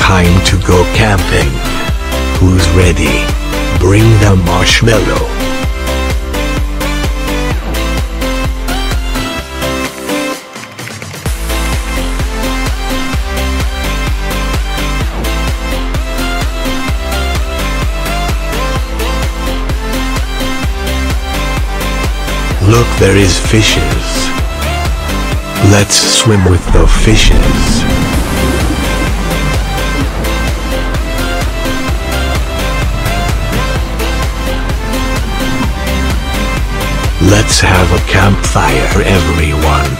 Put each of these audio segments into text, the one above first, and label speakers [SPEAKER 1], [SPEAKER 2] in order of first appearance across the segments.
[SPEAKER 1] Time to go camping. Who's ready? Bring the marshmallow. Look, there is fishes. Let's swim with the fishes. Let's have a campfire, everyone.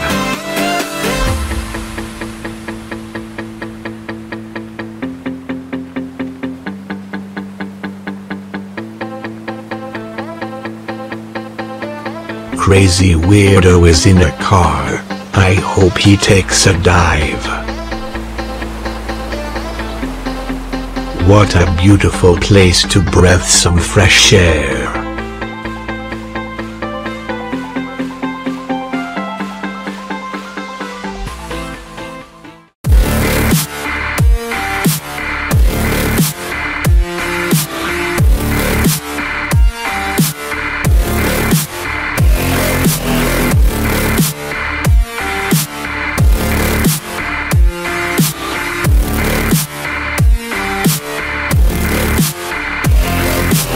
[SPEAKER 1] Crazy weirdo is in a car. I hope he takes a dive. What a beautiful place to breathe some fresh air.